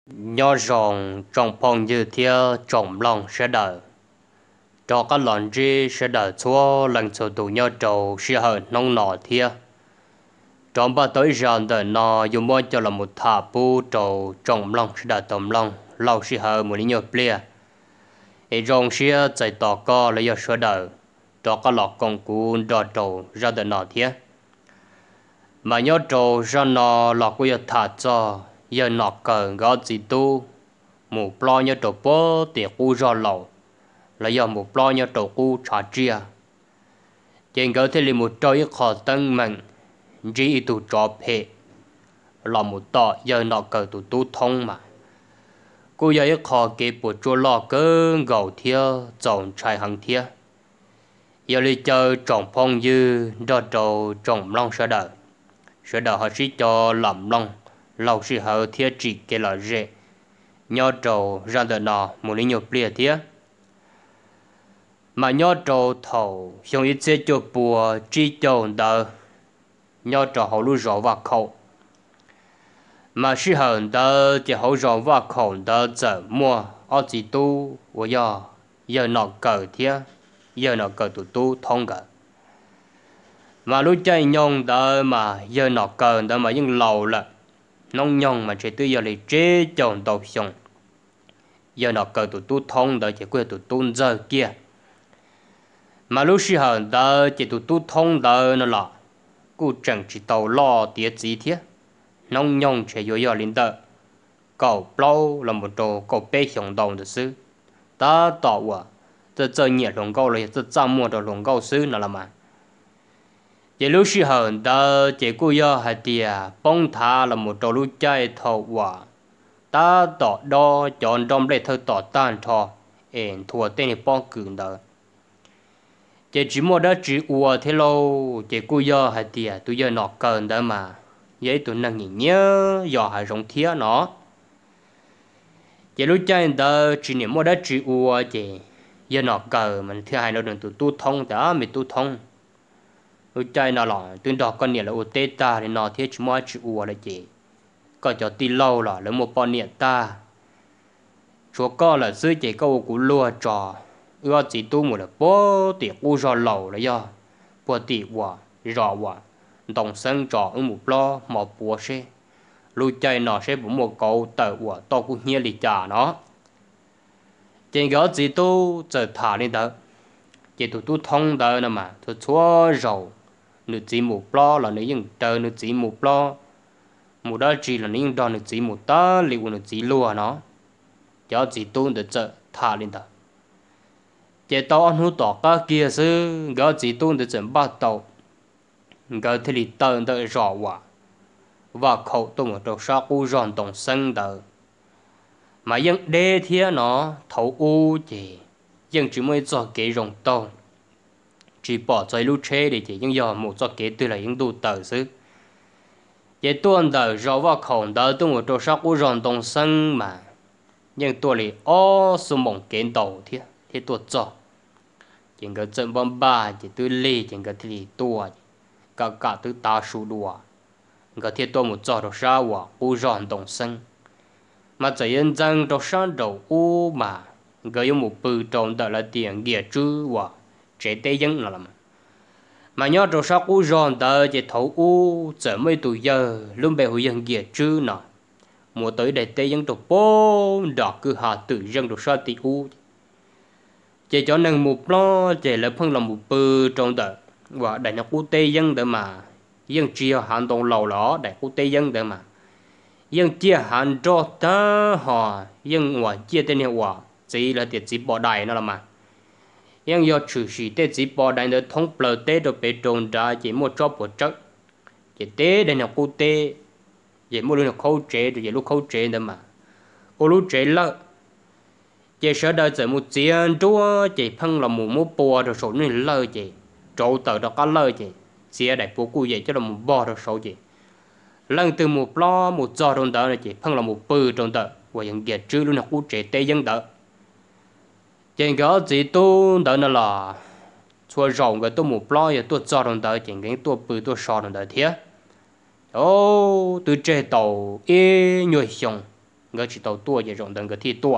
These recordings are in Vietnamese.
Nhớ rằng trong phong như theo trong lòng sẽ đợi cho các lần gì sẽ đợi chúa lần sau tụ nhớ trầu sẽ hở nông nọ theo trong ba tới rằng đời nọ dùng mỗi cho là một thả bu trầu trong lòng sẽ đợi tầm lòng lâu sẽ hở một lý nhớ bia ấy rong sẽ chạy tỏ co lấy giờ sẽ đợi cho các lọ công cụ đo trầu ra đời nọ theo mà nhớ trầu ra nọ lọ của giờ thả cho giờ nọ cờ gõ gì tu một plo nhớ trầu bó tiệc u ra lầu là do một plo nhớ trầu u trả chia trên cơ thể là một trôi khó tăng mạnh chỉ tụ trọ phê là một tọ giờ nọ cờ tụ tu thông mà cô giờ khó kể bộ chỗ lọ cơ gầu theo trồng trái hàng theo giờ đi chơi trồng phong dư đo trầu trồng long sợ đợi họ chỉ cho làm long lâu sĩ hậu theo chỉ cái là dễ nhớ trầu ra đời nọ một lý nhục bia thế mà nhớ trầu thầu xong ít sẽ cho bùa chi cho đỡ nhớ trầu hậu lưu rõ vào khẩu mà sĩ hậu đỡ chỉ hậu rõ vào khẩu đỡ giờ mua ở chỉ tu của giờ nọ cờ thế giờ nọ cờ tu thông cả mà lúc chơi nhông đỡ mà giờ nọ cờ đỡ mà những lầu là nông nhông mà chỉ tư giờ lại chế chọn đầu xong giờ nó cờ tụi tu thông đỡ chỉ quên tụi tu giờ kia mà lúc xưa hở đỡ chỉ tụi tu thông đỡ nó là cú chẳng chỉ tàu lo tiệt gì thế nông nhông chỉ vô giờ linh đỡ cầu lâu là một đồ cầu bé hiểm động的事ta tỏ wa这nhiệt龙高了这账目的龙高事那了嘛chỉ lúc xưa hở đỡ chỉ cú giờ hay tiệt bông thả là một đồ lúc chơi thầu wa ta tỏ đo chọn trong để thơ tỏ tan thọ ẻn thua tên thì bong cường đó chỉ một đó chỉ ua thế lâu chỉ cô giờ hay tiệt tôi giờ nọ cần đó mà vậy tôi năng nhìn nhớ giờ hay rong thía nó chỉ lúc chơi đó chỉ niệm một đó chỉ ua chỉ giờ nọ cần mình thứ hai nó đừng tụi tu thông đó mình tu thông lúc chơi nó là tôi đọc con niệm là ô tê ta thì nó thiết chỉ một chỉ ua là chỉ có cho tí lâu là lấy một bọn niệm ta chúa có là dưới chỉ câu của lúa trò ưa chỉ tu một là bố tiệc u rò lầu là do bố tiệc quả rò quả đồng sân trò ở một lo một bùa xe lui chơi nó sẽ bụng một cậu tờ quả to cũng nhia lì trả nó trên gõ chỉ tu giờ thả lên đó chỉ tu thông đó nè mà tu chúa rầu nữ chỉ một lo là nữ dân tờ nữ chỉ một lo một đó chỉ là những đòn được chỉ một tá liệu được chỉ lúa nó cho chỉ tuôn được chợ thả lên đó chỉ tao ăn hút tỏ các kia sư gỡ chỉ tuôn được chợ bắt tàu gỡ thì đi tận tới rõ quả và khẩu tung ở trong sao u giòn đồng sân đó mà dân đê thế nó thấu u chỉ dân chỉ mới cho cái rồng tàu chỉ bỏ chơi lú chế để chỉ những giờ một cho cái từ là những đồ tờ sư chỉ tuần đời rõ vào khổng đời tôi một chỗ sắc u ròn đồng sân mà nhưng tôi lại ô số mộng kiến đầu thế tôi cho chỉ có chân bom ba chỉ tôi lì chỉ có thì tôi cả tôi ta su đùa có thiết tôi một chỗ đồ sao wa u ròn đồng sân mà chỉ nhân dân đồ sang đầu u mà có yêu một bự tròn đời là tiền địa chữ wa chế tây dân là mà nhớ trong sau u giòn tờ chỉ thấu u giờ mấy tuổi giờ luôn bè hồi dân kia chứ nọ mùa tới để tây dân trục bố đỏ cứ hà tự dân được sao tì u chỉ cho nên một lo chỉ là phân làm một bự trong tờ và đại nhạc u tây dân để mà dân chia hạn đồng lầu lỏ đại u tây dân để mà dân chia hạn cho ta họ dân ngoài chia tên hiệu quả chỉ là tiệt chỉ bỏ đại nó là mà nhưng do trừ sĩ tế chỉ bỏ đại được thông bờ tế được bị trồn ra chỉ một chỗ bộ chất chỉ tế đây là cô tế chỉ một lúc khâu chế rồi chỉ lúc khâu chế nữa mà cô lúc chế lợ chỉ sợ đời chỉ một chuyện chúa chỉ phân là một bò rồi số này lợ chỉ chỗ tờ đó có lợ chỉ đại bố cụ vậy cho là một bò rồi số chỉ lần từ một lo một giờ trong đó là chỉ phân là một bự trong đó và những việc chứ luôn là cô chế tế dân đó trên cái gì tôi đỡ nó là chua rồng cái tôi một lo tôi cho đồng đỡ trên cái tôi bự tôi sò đồng đỡ thế ô tôi chơi tàu ê nhồi xong ngỡ chỉ tàu tua về rộng đằng cái thi tua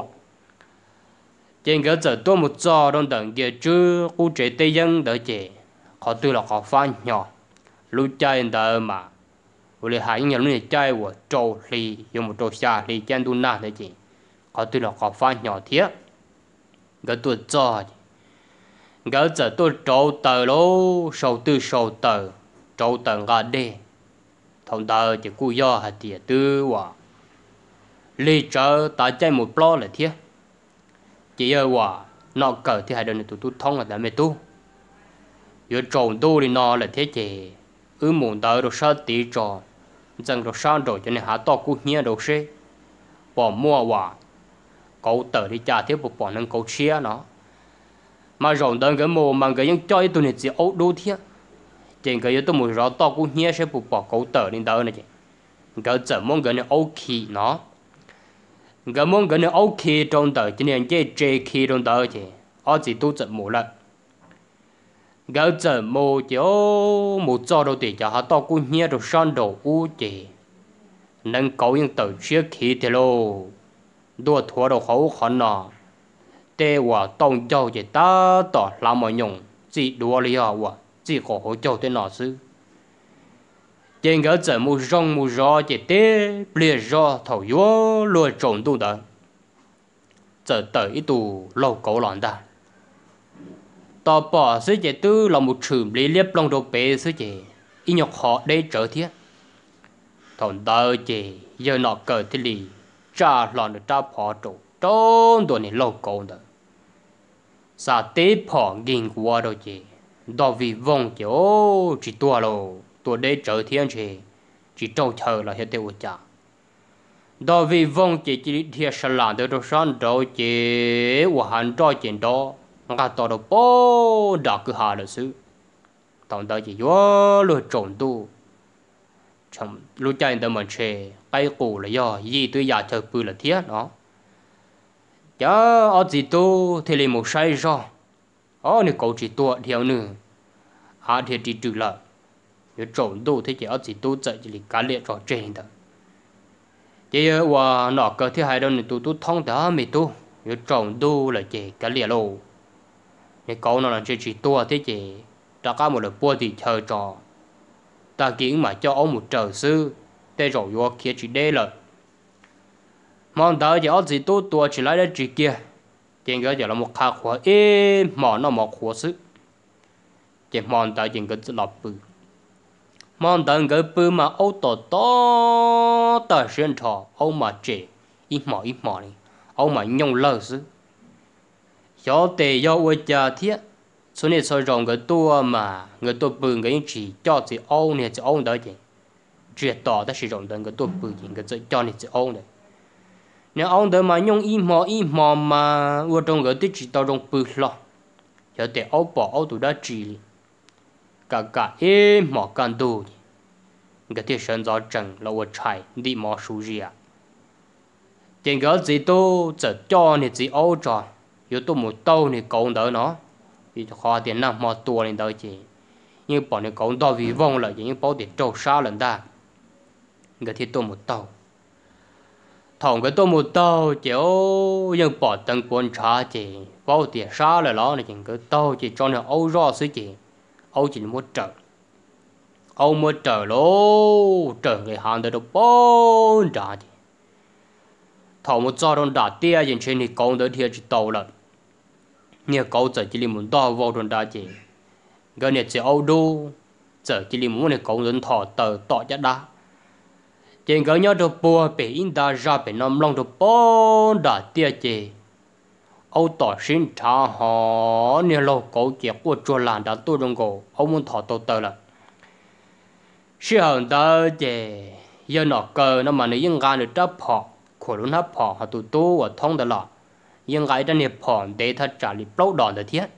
trên ngỡ giờ tua một giò trong đằng kia chứ khu chế tây dân đỡ chế họ tư là họ phá nhỏ lúc chơi đỡ mà vừa hai nhà lúc này chơi của trâu thì dùng một trâu xa thì chân tu na thế chị họ tư là họ phá nhỏ thiết ngỡ tua giò ngỡ giờ tua trâu tờ lô sầu tờ trâu tờ ngã đê thông tờ chỉ cú do hạt tiệt tư quả lý trở tại chơi một plo là thiết chỉ ở quả nó cỡ thì hai đứa này tụi thông là đã mê tu giờ trộn tu thì nó là thế chị muốn tới rồi sao tí trò chẳng rồi sao rồi cho nên hạ to cú nhia đồ xe bỏ mua quả cậu tờ đi trả tiếp một bỏ nâng cậu chia nó mà rộng đơn cái mồ mà cái những chơi tụi này chỉ ấu đô thiết trên cái tôi muốn rõ to cú nhia sẽ một bỏ cậu tờ đi tới này chị cái giờ mong cái này ok nó cái mong cái này ok trong tờ cho nên cái JK trong tờ chị ở chỉ tu chậm mù lại cái giờ mù chỉ một cho đầu tiên cho họ to cú nhia rồi sang đầu u chị nâng cậu những tờ chia khí thì lô đua thua đầu khẩu khó nọ tê hòa tông châu chỉ ta tỏ làm mọi nhung chỉ đua li hòa chỉ có hỗ trợ tên nọ sư trên cái giờ mù rong mù gió chỉ tê bìa gió thầu yếu lùi trộn tu đó giờ tới ít tu lâu cổ lòn ta tao bỏ sư chỉ tư là một chùm lý liếp lòng đồ bể sư chỉ ít nhọc họ đây trở thiết thằng tao chỉ giờ nọ cờ thì lì cha lòn được cha phò trụ trốn đồ này lâu cổ đó sa tế phò nghìn qua đâu chỉ đó vì vong chỗ chỉ tua lô tua đây trở thiên chỉ trâu chờ là hết tiêu cha đó vì vong chỉ thiệt sẵn làm được rồi sáng đâu chỉ của hắn cho chuyện đó ngã tao đâu bố đã cứ hà được sự tao đó chỉ vô lừa trộn tu chấm lúc chạy tới mình chơi cái cổ là do gì tôi giả chờ bự là thiết nó chớ ở gì tu thì là một sai do ở này cậu chỉ tua theo nữa hà thì chỉ trừ lại nếu trộn tu thì chỉ ở gì tu chạy chỉ là cá liệt trò trên đó chỉว่าnọ cơ thì hai đứa này tu thông đó mày tu nếu trộn tu là chỉ cá liệt lô nếu cậu nó là chỉ tua thế chỉ ta có một lần bua thì chờ trò ta kiến mà cho ông một trời sư để rồi vô kia chỉ đây là mong đợi giờ gì tu tua chỉ lấy đến chỉ kia trên cái giờ là một khá khóa êm mà nó một khóa sức chỉ mong đợi trên cái lọc bự mong đợi cái bự mà ô tô to ta xuyên thọ ông mà trẻ ít mỏ này ông mà nhung lơ sức cho tề do ôi cha thiết số này sao rộng cái tua mà người tua bự cái chỉ cho chỉ ông này chỉ ông đó chứ chuyện tỏ ta sử dụng đến cái tua bự những cái cho này chỉ ông này nếu ông đó mà nhung ít mỏ mà ở trong cái tích chỉ tao trong bự lo cho tề ông bỏ ông tụi đó chỉ cả em mỏ can đồ cái thiết sơn gió trần là ở trái đi mỏ số gì à trên cái gì tôi chỉ cho này chỉ ông cho yếu tố một tàu này cậu đỡ nó vì khó tiền nằm mò tua lên đỡ chị nhưng bọn này cậu đỡ vì vong là những bảo tiền trâu xa lần ta cái thiết tố một tàu thòng cái tố một tàu chiếu nhưng bỏ tầng quân trả chị bảo tiền xa là nó là những cái tàu chị cho nó âu rõ xứ chị âu chỉ một trở âu một trở lô trở người hàng được bốn trả chị thòng một giò đông đá tia trên trên thì cậu đỡ thiệt chỉ tàu là nhiều cậu giờ chỉ muốn đo vào trong đá chỉ cái này chỉ âu đô giờ chỉ muốn này cậu dẫn thọ tờ tọ chất đá trên cái nhau đồ bùa bị in đá ra bị nằm lòng đồ bốn đá tia chỉ âu tỏ xin trả họ nhiều lâu cậu chỉ của chùa làng đã tu trong cổ âu muốn thọ tàu tờ là sự hận đó chỉ giờ nó cờ nó mà nếu những gan được chấp họ khổ luôn hấp họ tụ tu ở thông đó là nhưng cái đó này phòn để thật trả lý bao đòn được thiết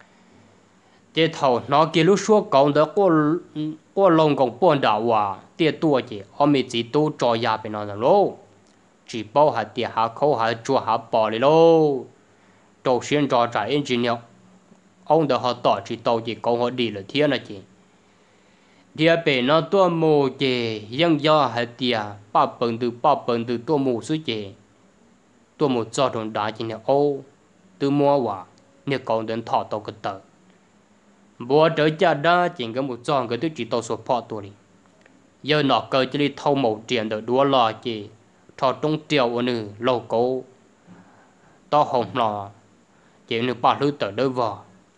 chế thầu nó kia lúc xua cổng đó qua lồng cổng buồn đảo hòa tiệt tua chỉ ông mình chỉ tu cho nhà bên nó lô chỉ bao hạt tiệt hạt khâu hạt chua hạt bò lên lô đầu tiên cho trả engineer ông đó họ tỏ chỉ tàu chỉ công họ đi là thiết là chỉ địa bên nó tua mù chỉ nhưng do hạt tiệt ba bận từ tua mù suy chỉ tôi một cho đồng đá chỉ là ô từ mua quả nếu còn đến thọ tàu cái tờ bữa trở cha đó chỉ có một cho cái tôi chỉ tàu số phò tôi đi giờ nó cơ chỉ đi thâu một tiền được đua lò chỉ thọ trong triệu nữa lâu cố to hồng lò chỉ được ba lứa tờ đôi vò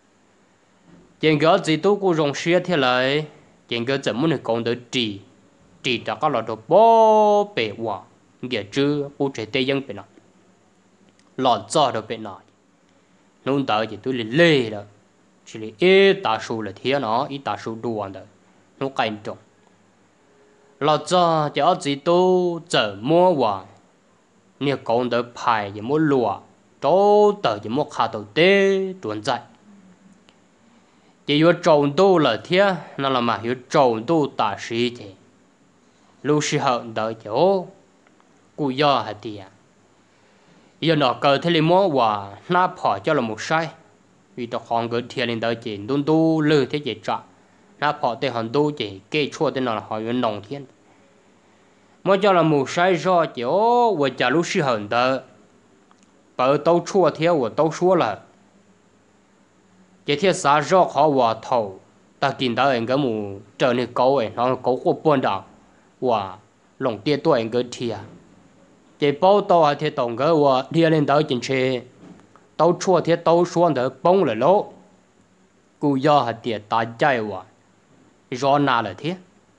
chỉ có gì tôi cũng rong xe thế lại chỉ có怎么能讲得trị trị đã có là đồ bó bể quả nghĩa chứ u trẻ tây dân bên nào lọt cho được bên nào nông tạo chỉ tôi lê đó chỉ là ít ta số là thế nó ít ta số đuổi đó nó cảnh trọng lọt cho chỉ ở gì tôi chờ mua quả nếu còn được phải thì mua lúa chỗ tờ thì mua khá đầu tê tuần dài chỉ có trồng tu là thế nó là mà có trồng tu ta sĩ thì lúc sĩ hận đợi chỗ cụ do hả tiệt giờ nó cờ thế liền mua quả na phỏ cho là một sai vì đó còn cái thiệt lên đợi chỉ đun tu lư thế chỉ trả na phỏ thế hòn tu chỉ kê chua thế nào là họ vẫn nồng thiên mua cho là một sai do chỗ và trả lúc sĩ hận đợi bảo tao chua thế và tao chua là chỉ thiết xã do họ hòa thầu ta kiến到anh cái mù trở nên cố ấy nó cố của buôn đạo và lòng tiền tuổi anh cái thiệt chỉ bao tao hay thiết tổng cái và thiệt lên tới chính chế tao chua thiết tao xuống được bông là lỗ cú do hay thiệt ta chạy và do nào là thiết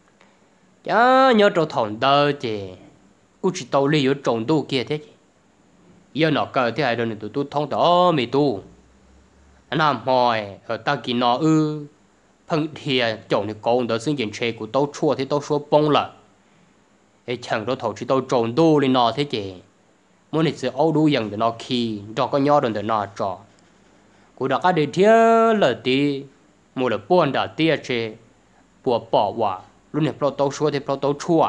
chả nhớ trâu thòng tao chỉ cú chỉ tao lấy ở trồng tu kia thế giờ nó cờ thế hay rồi tụi thông đó mày tu nam hỏi ở ta kỳ nó phân thiệt chồng thì con đó xứng diện chế của tao chua thì tao xua bông lại ấy chẳng đó thầu chỉ tao trộn đu lên nó thế chứ muốn thì âu đu dần để nó khi cho có nhau để nó trò của đã cái để thiệt là tí một là buồn đã tiệt chế buồn bỏ quả lúc này tao xua thì tao chua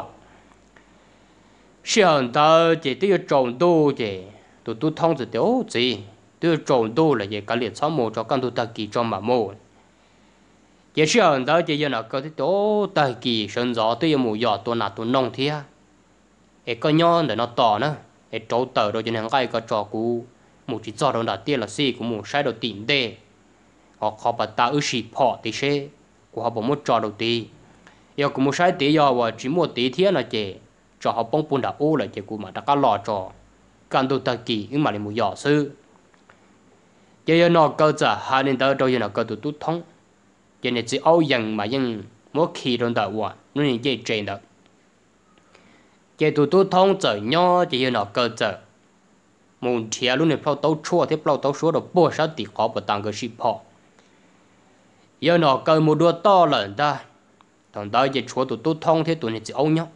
xem ta chỉ tiêu trộn đu chứ tụi thông thì tiêu gì tôi trộn đu là gì cả liệt sáu mồ cho con tôi ta kỳ cho mà mồ chỉ sợ đó chỉ giờ nào có cái tổ ta kỳ sơn gió tôi mù gió tôi nạt tôi nông thế ấy có nhon để nó tỏ nữa ấy trâu tờ rồi cho nên cái có trò cũ một chỉ cho đâu đã tiền là gì của một sai đầu tìm đề họ bắt ta ở xì phò thì xe của họ bỏ một trò đầu tiên giờ của một sai tí giờ và chỉ một tí thế là chỉ cho họ bông bùn đã ô là chỉ của mà đã có lò trò con tôi ta kỳ nhưng mà lại mù gió sư giờ nó cơ giờ hai nên tới đâu giờ nó cơ tụt tút thông giờ này chỉ âu dần mà nhưng mỗi khi trong đời qua nó nên dễ trên đó giờ tụt tút thông giờ nhỏ giờ nó cơ giờ muốn thiệt luôn này bao tấu chua thế bao tấu số được bố sao thì khó bắt tăng cái ship họ giờ nó cơ một đôi to lớn ta thằng đó giờ chúa tụt tút thông thế tụi này chỉ âu nhóc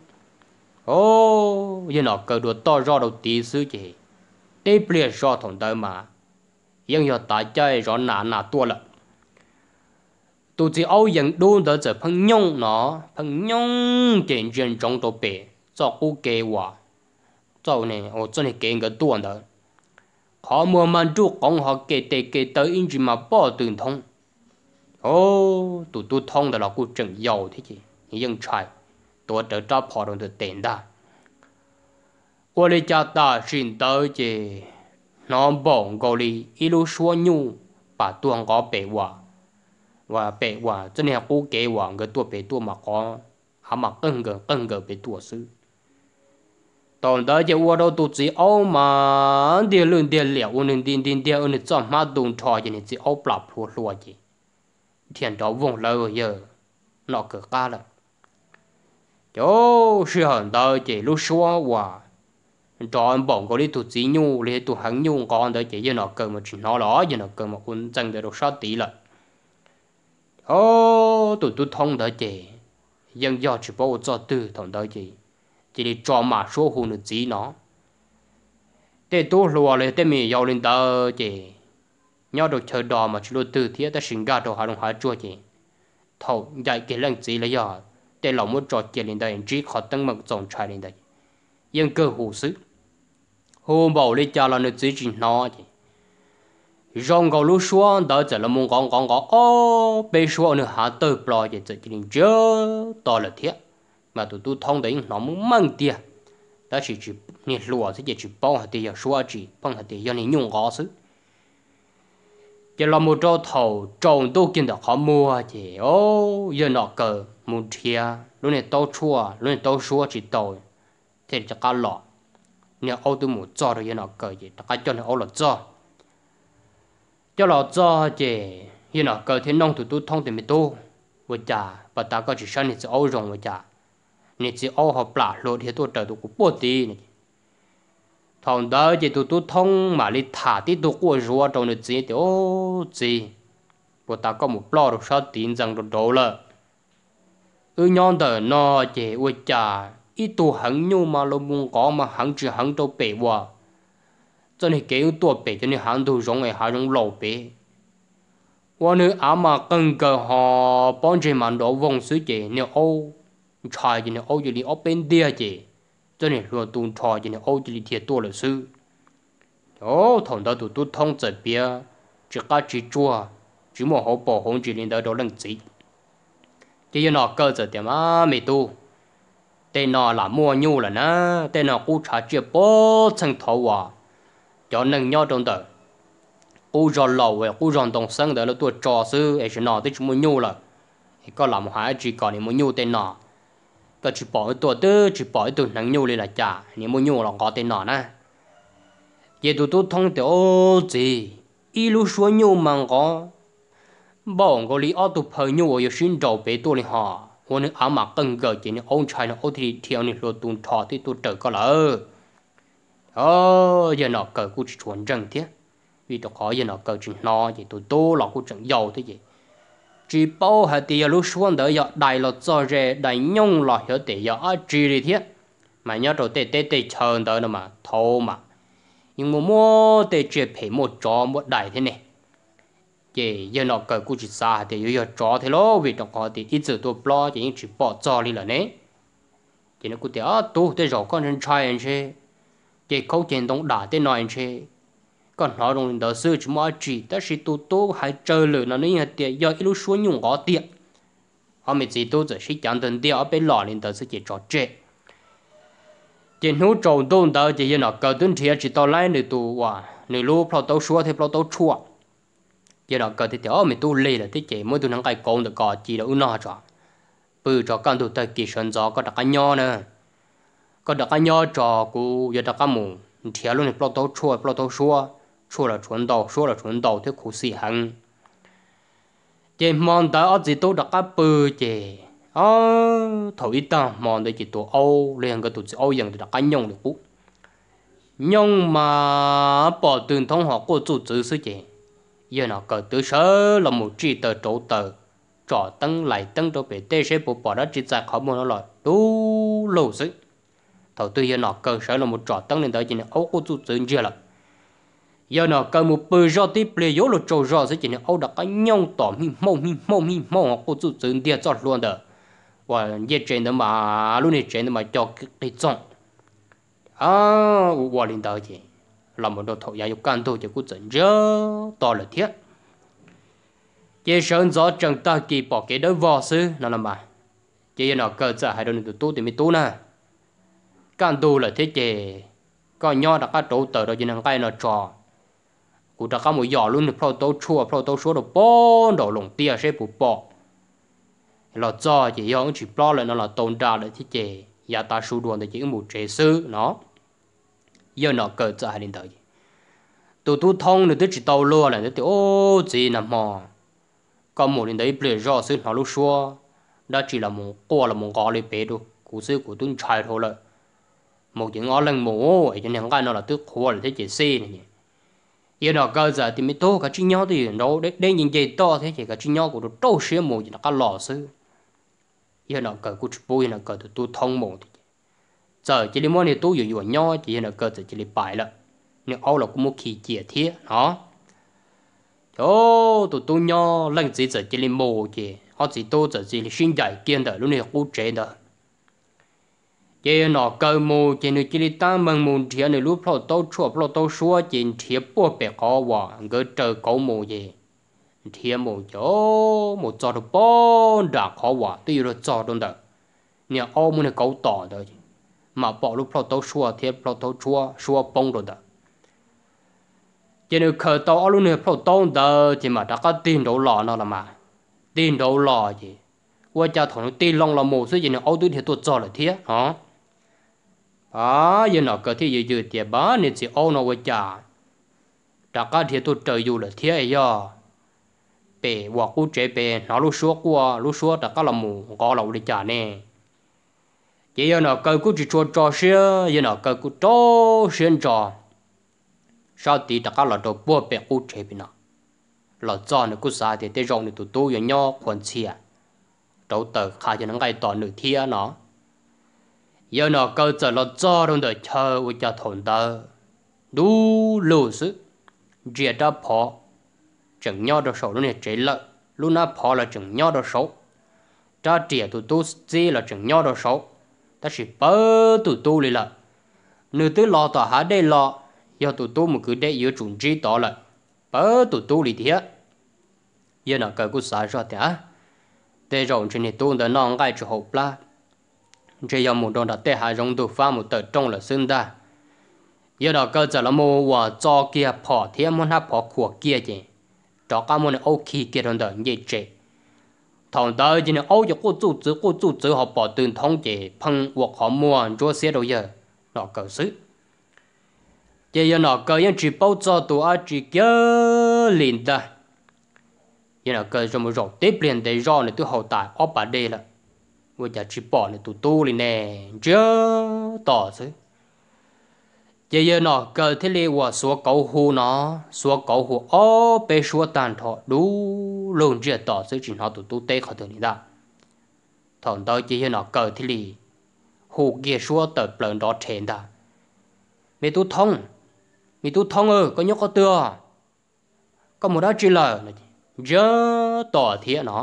ô giờ nó cơ đôi to do đầu tí xứ gì tê bìa do thằng đó mà nhưng giờ tại chơi rõ nà tua lợ tụi chị âu dân đun đỡ giờ phân nhông trên trên trong tổ bể cho cô kê hòa cho này ở chỗ này kê cái tuần đó họ mua mang chú con họ kê tới in chỉ mà bỏ từng thông ô tụi thông đó là cô trừng giàu thế chứ nhưng trai tôi trở ra phò đồng được tiền đó qua đây cha ta xin tới chứ nó bỏng gò lì ilu xua nhu bà tuang có bể hòa và bể hòa cho nên cô kể hòa người tua bể tua mà có hàm mặc ưng gờ bể tua sư tòn đó chỉ qua đâu tụt chỉ áo mà điều lương điều liệu nên tin điều nên cho mà đụng trò cho nên chỉ áo bạc lùa gì thiền đó vùng lâu giờ nó cứ ca là chỗ sư hận đó chỉ lúc xua hòa chọn bọn có đi tụt chỉ nhu lấy tụt hắn nhu con đó chỉ cho nó cần một chuyện nó đó cho nó cần một quân chân để được sát tí lại ô tụt thông đó chỉ dân do chỉ bảo cho tư thằng đó chỉ đi cho mà số hồn được chỉ nó để tôi lùa lấy để mình giàu lên đó chỉ nhau được chờ đò mà chỉ lùa tư thiết ta sinh ra đồ hà đồng hà chua chỉ thầu dạy cái lần chỉ là do để lòng muốn trò chuyện lên đây chỉ khó tăng mực dòng trai lên đây dân cơ hồ sức hôm bảo lấy cha là nó chỉ nó chứ rong gạo lúa xuống đó chỉ là muốn con ô bê xuống nữa hạ tới bò thì chỉ to là thiết mà tụi tôi thông đấy nó muốn mang tiền đó chỉ nè lúa sẽ chỉ bao hạt tiền xóa chỉ bằng hạt tiền do nè nhung gõ xứ giờ là một trâu thầu trồng tôi kiến được khó mua thì ô giờ nọ cờ một thia lúc này tao chua lúc này tao xóa chỉ tao thì chắc cả lọ nè ô tôi muốn cho rồi giờ nọ cờ gì tất cả cho nè ô là cho là cho thì giờ nọ cờ thì nông tụi tôi thông thì mình tu với cha và ta có chỉ sang nè chỉ ô rồng với cha nè chỉ ô họ bả lột thì tôi trở tụi cũng bớt đi nè thằng đó chỉ tụi thông mà đi thả tí tụi của rùa trong được gì thì ô gì và ta có một lo được sao tin rằng được đâu là nhon đời nó chỉ với cha ít tụi hắn nhau mà lo muốn có mà hắn chỉ hắn đâu bể qua cho nên cái tụi bể cho nên hắn tụi giống ấy hắn giống lẩu bể và nếu mà cần cờ họ bọn chị mà đổ vòng xứ chị nếu ô trai thì nếu ô thì ô bên đia chị cho nên luôn tuôn trai thì nếu ô thì thiệtตัวlà sư ô thằng đó tụi thông giật bia chỉ có chỉ chua chỉ một hộp bỏ hông chỉ lên đó đó lần gì chỉ nó cơ giờ thì mà mày tu tên nó là mua nhu là nè tên nó cũng trả chia bó thành thầu à cho nên nhau trong đời cô giòn lẩu vậy cô giòn đồng sinh đó là tuổi trò sư ấy chỉ nói tới chúng muốn nhu là có làm hai chỉ còn những muốn nhu tên nọ có chỉ bỏ tuổi tư chỉ bỏ tuổi nắng nhu lên là chả những muốn nhu là có tên nọ nè vậy tụi tôi thông tiểu gì ít lúc xuống nhu mà có bọn có lý ở tụi phơi nhu ở xin đầu bé tôi lên họ hôm nay áo mặc cần gỡ chỉ những ông trai nó ông thì theo những lô tuần thọ thì tôi trở có lỡ giờ nó cờ cũng chỉ chuẩn răng thế vì tôi có giờ nó cờ chừng nó thì tôi tô là cũng chẳng giàu thế gì chỉ bao hạt tiền lúc xuống đỡ giờ đại là cho rẻ đại nhung là hiểu tiền giờ ở chỉ đi thế mà nhớ rồi tê tê tê chờ đỡ nó mà thâu mà nhưng mà mua tê chỉ phải một chó một đại thế này chỉ giờ nó cờ cũng chỉ xa thì giờ chó thế lo vì tôi có thì ít giờ tôi lo chỉ bỏ cho đi là nè chỉ nó cũng tiếc tôi thế rồi con nhân trai anh chứ chỉ câu chuyện đông đá thế nói anh chứ còn nói đồng đó sư chỉ mà chỉ ta chỉ tu hay chơi lửa nó nên là tiền giờ ít lúc xuống nhung có tiền họ mới chỉ tu chỉ chẳng cần tiền ở bên lò nên đó sư chỉ trò chơi chỉ nấu trâu đông đó chỉ nó cần tiền thì chỉ tao lấy để tu à nếu lúc bao tao xua thì bao tao chua chỉ nó cần thì ở mình tu lê là thế chỉ mỗi tu năng cái công được có chỉ là nó cho bự cho con tu tới kỳ sơn gió có đặc cái nho nữa có đặc cái nho cho cô giờ đặc cái mù thì luôn thì bao tao xua说了传道，这苦死行。这忙到我只多得个半截，头一单忙到只多欧，两个都是欧样的得个用的不，用嘛保证同学过做知识的，因那个都是了木只的走的，找灯来灯都被这些不保的只在考门了都漏水，头对因那个是了木找灯领导今年欧过做真接了。giờ nó cần một bờ rau tiếp lấy yếu là trâu rau sẽ chỉ là âu đặc cái nhông tỏ mi mông hoặc cô chú chân địa chót luôn đó và nhiệt trên đó mà lúc này trên đó mà cho cái trồng và lên đó gì là một đồ thổ giáo can tu cho cô chân rau to là thiết chế sơn gió trần ta kỳ bỏ cái đó vào sư nó làm mà chế nó cơ sở hai đôi từ tu thì mới tu nè can tu là thế chế có nho đặc cái trâu tờ đó chỉ năng cái nó trò cụ đã có một giỏ luôn thì phao tàu chua được bốn đầu lồng tia sẽ bù bỏ là do chỉ do chỉ lo là nó là tồn ra để thiết chế và ta sử dụng để chỉ một chế sư nó giờ nó cỡ ra đến tới tụi tôi thông được chỉ tàu lúa là để ô gì nằm mò còn một đến đấy bể rõ sư nó lúc xua đó chỉ là một qua là một gò lên bể đâu cụ sư của tôi trai thôi là một những ngõ lần mổ cho nên cái nó là tức khua là thế chế xe này giờ nó cơ giờ thì mới to cả chi nhau thì đâu đấy nhìn gì to thế chỉ cả chi nhau của nó to xíu mồ thì nó cả lò sư giờ nó cơ của bùi nó cơ tôi thông mồ thì giờ chỉ lấy món này tôiอยู่nhau chỉ nó cơ giờ chỉ lấy bài là nếu ao là cũng một kỳ chia thế nó tôi nhau lần gì giờ chỉ lấy mồ chứ họ chỉ tôi giờ chỉ lấy sinh giải kiên đời lúc này cũng chế đời chế nó cơ mù chế nó chỉ đi tăng bằng mù thì nó lúc phao tàu xua chế thì bùa bẹ khó quá cái trời cổ mù gì thì mù chỗ một trò được bốn đã khó quá tuy là trò đông đó nhà ông muốn cổ tỏ đó mà bỏ lúc pro tàu xua thì pro tàu xua bông rồi đó cho nên khởi tàu lúc này pro tàu đó chỉ mà đã có tiền đâu lọ nó là mà tiền đâu lọ gì qua cha thằng tiền long là một số gì nữa áo túi thì tôi cho là thế hả giờ nó có thì giờ thì bà nên chỉ áo nó qua cha đã có thì tôi trời dù là thế ấy giờ bề hoặc cú chế bề nó lúc xua đã có là mù có lẩu đi trả nè chỉ giờ nó cơ cú chỉ cho xe giờ nó cơ cú cho xe cho sau tí đã có là đồ bùa bề cú chế bề nó là cho nó cú xa thì để rong thì tụi giờ nhau quan chia đầu tờ khai cho nó ngay tỏ nửa thia nó giờ nó cơ giờ là cho trong đời chờ với cha thôn tờ đủ lưu sự chia đã phò chẳng nhau được số lúc này chế lợi lúc nào phò là chẳng nhau được số cha trẻ tụi gì là chẳng nhau được số ta chỉ bơ tụi đi là nửa tứ lo tỏ há đây lo giờ tụi một cứ để yếu chuẩn trí tỏ lại bơ tụi đi thế giờ nó cơ cú xả ra thế để rồi trên này tôi đã non ngay chỗ hộp la chỉ có một đòn đã để hai rong đồ pha một tờ trong là xương ta giờ đó cơ giờ là mua và cho kia bỏ thì muốn hấp bỏ của kia chứ cho các môn ok kia đòn đỡ như thế thằng đó chỉ là ôi cho cô chủ chữ họ bỏ tiền thông chế phăng hoặc họ mua cho xe đâu giờ nó cơ xứ giờ nó cơ những chỉ bao cho tụi anh chỉ kia liền ta giờ nó cơ cho một rổ tiếp liền để rò này tôi hậu tài ở bà đây là bây giờ chỉ bỏ này tụi liền nè chưa tỏ chứ giờ nó cơ thế li và số cầu hồ ở bên số tàn thọ đủ luôn chưa tỏ chứ chỉ họ tụi tê khỏi thường đó thằng đó giờ nó cơ thế li hồ kia số tờ lần đó trên đó mày tụi thông có nhóc có tưa có một đó chỉ là giờ tỏ thiệt nó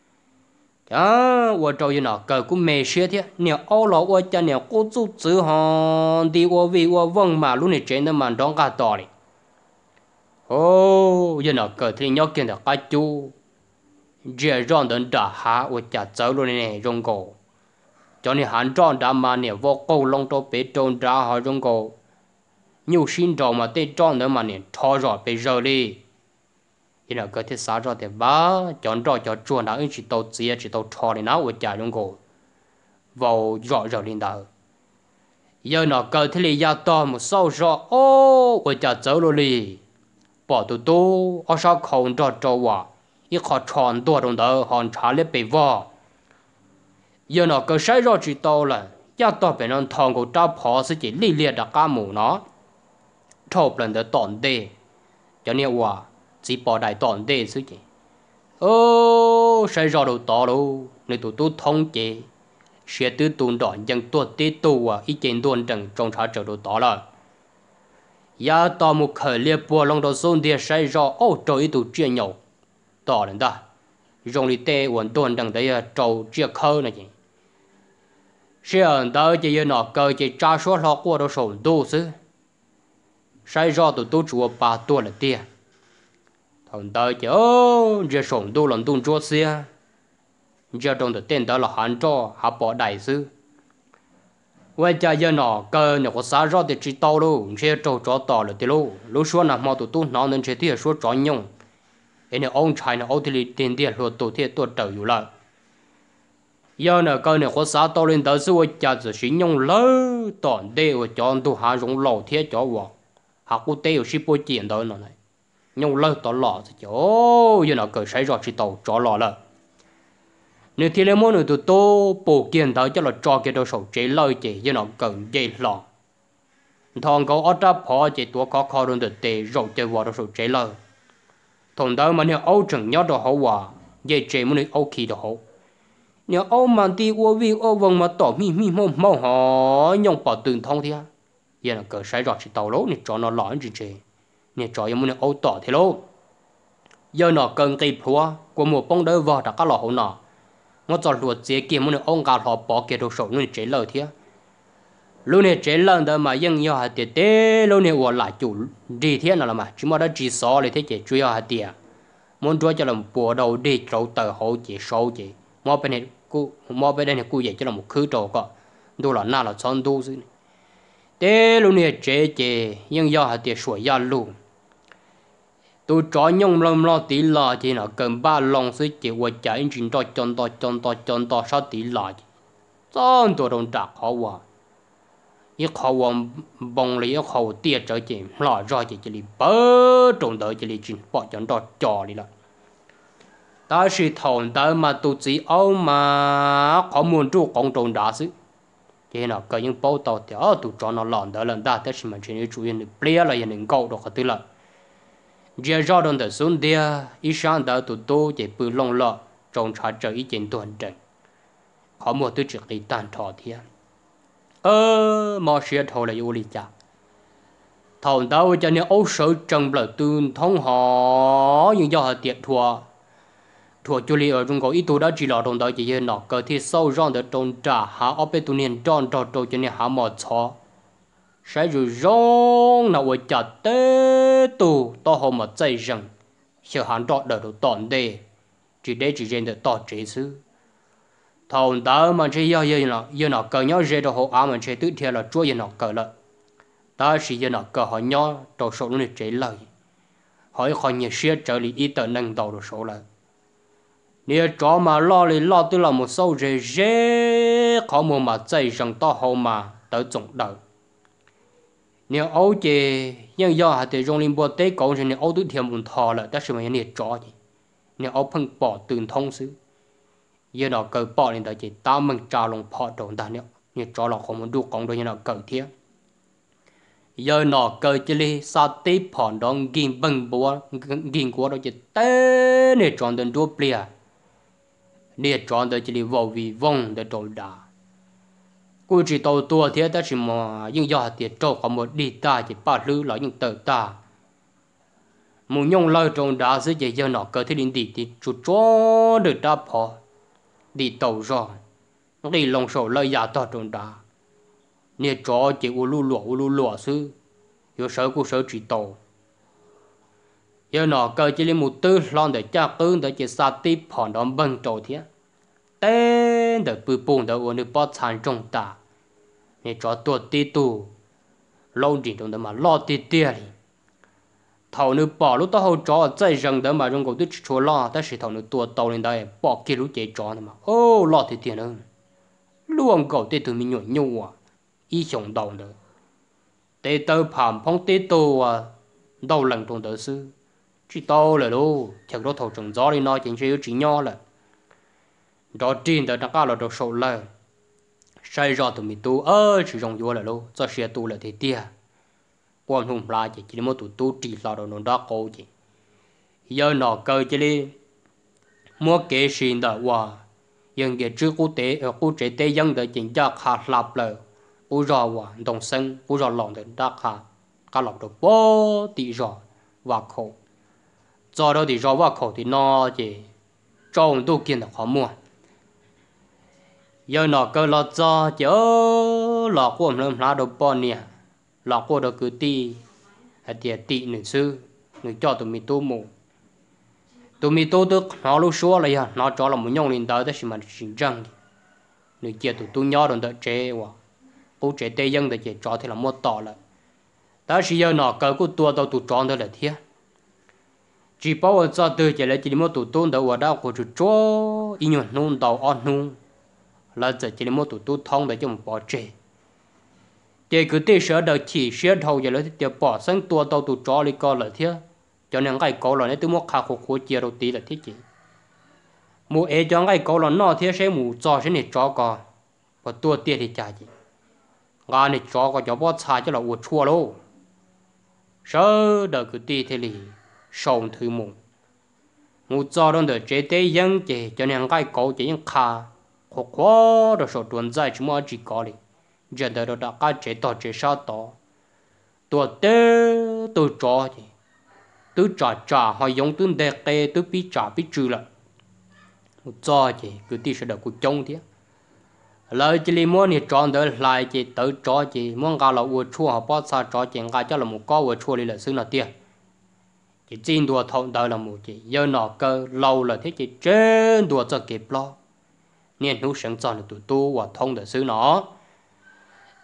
我找人那个古没些的，你熬了我家你我组织哈的我为我往马路呢真的蛮当个道理。哦，人那个的要跟着个就，这让人打哈我家走路呢中国，叫你喊张打嘛呢我够弄到被中打哈中国，有心找嘛得张的嘛呢超热被热哩。giờ nó có thể xả ra thì bá chọn ra cho chuột nào chỉ tàu chia chỉ tàu trò này nào ở nhà trong cổ vào rõ lên đó giờ nó có thể lấy ra to một sau rõ ô ở nhà走了哩bỏ tụi ở sau không cho trâu à ít khó chọnตัวtrong đó hòn trả lấy bị vò giờ nó có sai ra chỉ tàu là giá to bên nó thòng của trâu phò sẽ chỉ li liệt đặc cá mù nó thộp lần đó tòn đê cho nênว่าchỉ bỏ đại tòn đê chứ chị ô sai ra đầu to đâu nên tụi thông chế sẽ từ tuần đòn dân tuột tê tù à ít trên tuần trần trong trả trở đầu to là ya to một khởi liệt bùa lòng đầu xuân thì sai ra ô trời tụi chuyện nhau to lên đó dùng đi tê quần tuần trần đấy trâu chia khơi này chị sẽ ở đó chỉ nó cơ chỉ trả số lọ qua đâu sổ đồ chứ sai ra tụi chúa ba tuần là tiền thằng ta chứ giờ sống tu làm tu chúa xe giờ trong the tên đó là hắn cho hạ bỏ đại sư vậy cha giờ nó cơ nó có xả ra thì chỉ tao luôn giờ trâu chó tao là thì luôn lúc xưa nào mà tụi tu nó nên chơi thì số chó nhung cái này ông trai nó ông thì tiền tiền luôn tụi thì tụi trời rồi giờ nó cơ nó có xả tao lên tới xưa cha chỉ xin nhung lớn toàn đều chọn tu hạ rong lẩu thiết chó vợ hạ cụ tê ở ship bôi chuyện đó nó này nhung lơ tỏ lọ chứ giờ nó cởi sấy rồi chỉ tàu cho lọ là nếu thì lấy món nữa tụi tô bổ kiện đó cho là cho cái đồ sầu chế lời chỉ giờ nó cần dây lọ thằng cậu ở đó phò chỉ tua khó luôn được tệ rồi chơi vào đồ sầu chế lời thằng đó mà nếu âu chẳng nhớ đồ hậu quả dây chế muốn âu kỳ đồ hậu nếu âu mà đi qua vi âu vòng mà tỏ mi mông họ nhung bỏ từng thông thì giờ nó cởi sấy rồi chỉ tàu lố này cho nó lọ gì chế nè trò em muốn âu tỏ thế lô giờ nó cần kịp hoa của một bông đỡ vợ đã có lọ hậu nọ nó cho luộc chế kia muốn ông gà họ bỏ kia đồ sổ luôn chế lời thế luôn này chế lần đó mà dân nhau hạt tiền té luôn này của lại chủ đi thế nào mà chỉ mà đã chỉ xóa lại thế chế chủ yếu hạt tiền muốn cho làm bùa đầu đi trâu tờ hậu chế sâu chế mà bên này cu vậy cho là một khứ trâu có đồ là na là chọn đồ gì thế luôn nè chế nhưng do hạt tiền sủi ya luôn tôi cho nhung lom lo tí là thì nó cần ba lòng sẽ chỉ qua chạy trên đó chọn to sao tí là chọn tôi đồng trả khó quá ít khó quá bông lấy khó tiền trở chỉ lo rồi chỉ li bớt trong đó chỉ li chuyện bỏ chọn đó trò đi là ta是同的嘛都只欧嘛khó muốn trụ công trong đó chứ thế nào có những báo tàu thì tụ cho nó lỏng đó lần ta thế mà chuyện chủ yếu là plea là những câu đó có tư là giờ ra đồng thời xuống đi ít sáng đó tụ tô chỉ bự lông lọ trong trà trời ý kiến tuần trận khó một thứ trực đi tàn thọ thiên mà sẽ thôi là yêu lý cha thầu đâu cho nên ấu sở trần bờ tương thông họ nhưng do họ tiệt thua cho li ở trong có ít tuổi đã chỉ là trong đó chỉ nó cơ thì sâu rong được trong trà hạ ở bên tụi niên tròn trò cho nên hạ mỏ chó sẽ rồi rong nào ở chợ tê tù to hồ mà chạy rừng sợ hắn trọ đỡ được tòn đề chỉ để chỉ riêng được tọt chế xứ thầu đó mà chỉ giờ nó cơ nhau dễ được hộ áo mà chỉ tự theo là chúa giờ nó cơ lợi ta chỉ giờ nó cơ họ nhau đầu số nó chế lợi hỏi khỏi nhiều xe trở lại ít tờ nâng đầu được số lợi nếu cho mà lo tức là một số dễ khó mua mà chạy rằng to hồ mà tới总đầu nếu ấu chế nhưng do hạt thì trong linh bộ tế cầu thì nếu ấu tự thiềm một thò là ta sẽ mà nhiệt cho gì nếu ấu phân bỏ từng thông xứ giờ nó cởi bỏ lên tới chỉ ta mình trả lòng bỏ trộn ta nếu nhiệt cho là không muốn đủ công đôi như nó cởi thiệt giờ nó cởi chỉ li sao tiếp phòn đó gìn bằng búa gìn của đó chỉ té này chọn đến đua bia để chọn tới chỉ li vào vì vong để trộn đá cô chỉ tàu tua thế ta chỉ mà nhưng do tiền trâu có một đi ta chỉ ba lư là những tờ ta muốn nhung lời trong đá dưới giờ giờ nó cơ thế đến đi thì chú cho được đáp họ đi tàu rồi đi lòng sầu lời giả to trong đá nè cho chỉ u lu lụa sư giờ sợ cô sợ chỉ tàu giờ nó cơ chỉ lên một tư lon để cha tư để chỉ sa tiếp họ đó bằng trâu thế tên để bự bùng để uốn được bớt sản trong ta nè cho tuột tí tu lâu đi trong đó mà lo tí tiền thầu nữ bỏ lúc đó hậu cho chạy rừng đó mà trong cổ tức chúa lo ta chỉ thầu nữ tuột tàu lên đây bỏ kia lúc chạy cho mà ô lo tí tiền hơn luôn cổ tí tu mình nhổn nhung à ý sống đầu nữa tê tơ phàm phong tê tu à đầu lần trong đó sư chỉ tao là đâu theo đó thầu trồng gió đi nói chính chỉ nho là đó trên đó đã là đồ sầu lời sai rõ tụi mình tu chỉ dùng vô là đâu cho xe tu là thế tia quan hùng lại chỉ một tụi tu chỉ là đồ nó đã cố chỉ giờ nó cơ chỉ đi mua kế xin đó qua nhưng cái trước quốc tế tây dân đó chính cho khá lạp lời u rõ qua đồng sinh u rõ lòng đến đã khá cả lọc được bó tỷ rõ và khổ do đó thì rõ và khổ thì nó chỉ trong tu kiến là khó mua giờ nó cơ lo cho chứ lọ của mình là đồ bò nè lọ của đồ cứ ti hay tiệt tị nữ sư nữ cho tụi mình tu tức nó lúc xưa là ya nó cho là một nhông lên tới đó mà chính răng nữ chia tụi nhỏ đồng đợi chế wa cô chế tây dân để chế cho thì là một tỏ là đó là giờ nó cơ của tua tàu tụi tròn đó là thiệt chỉ bảo cho từ chế lại chỉ một tụi tôn đó ở đâu của tụi cho in nhuận nôn tàu on nôn là giờ chỉ một tụi thông để cho một bỏ chế chế cứ tê sợ đợi chỉ sợ thầu giờ lấy thì bỏ sang tua tàu tụi cho đi coi là thiệt cho nên cái câu là nếu tôi muốn khá khổ chia đầu tí là thiết gì mua ấy cho cái câu là nó thiết sẽ mua cho sẽ này cho có và tua tiền thì trả gì ngà này cho có cho bỏ xài cho là uổng chua luôn sợ đợi cứ tí thế thì sòng thứ mùng mua cho đó được chế tế dân chế cho nên cái câu chỉ những khá khổ rồi số tuần dài chúng ta chỉ có đi giờ đợi đó cái chế to chế sao to tua tê tôi cho gì tôi trả họ dùng tôi để cái tôi bị trả bị trừ lại một cho chị cứ tí sẽ được cuộc chống thế lời chỉ muốn thì chọn được lại chị tự cho chị muốn gạo là uổng chua họ bắt xa cho chị ngay cho là một có uổng chua đi là xứ nào tiền chị xin đùa thông đời là một chị giờ nọ cơ lâu là thế chị trên đùa cho kịp lo nên nó sẵn sàng được tụi tu và thông được xứ nó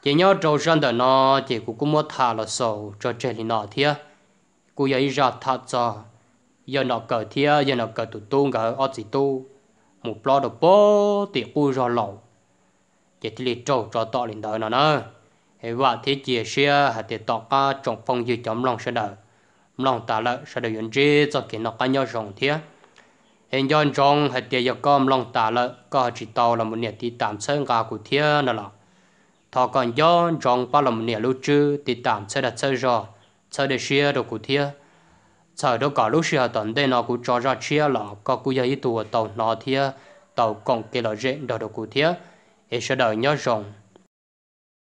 chỉ nhớ trâu sang đời nó chỉ cũng muốn thả là sầu cho trẻ thì nọ thia cú giờ ra thả cho giờ nó cờ thia giờ nó cờ tụ tu cờ ở chỉ tu một lo được bố tiệc cú ra lẩu chỉ thì lì trâu cho tọ lên đời nó nữa hệ vợ thế chia sẻ hạt tiệc tọ cá trồng phong dư chấm lòng sẽ đời lòng ta lợi sẽ đời yên trí cho kiến nó cá nhau rồng thia hiện dân trong hạt tiệc giờ com lòng ta lợi có chỉ tàu là một niệm thì tạm sơn gà của thia nó là thọ còn dân trong bao là một niệm lưu trữ thì tạm sẽ đặt chơi rồi chơi để chia được của thia chờ đó cả lúc xưa tuần đây nó cũng cho ra chia là có cũng giờ ít tuổi tàu nó thia tàu còn kia là rễ đồ đồ của thia để sẽ đợi nhớ rồng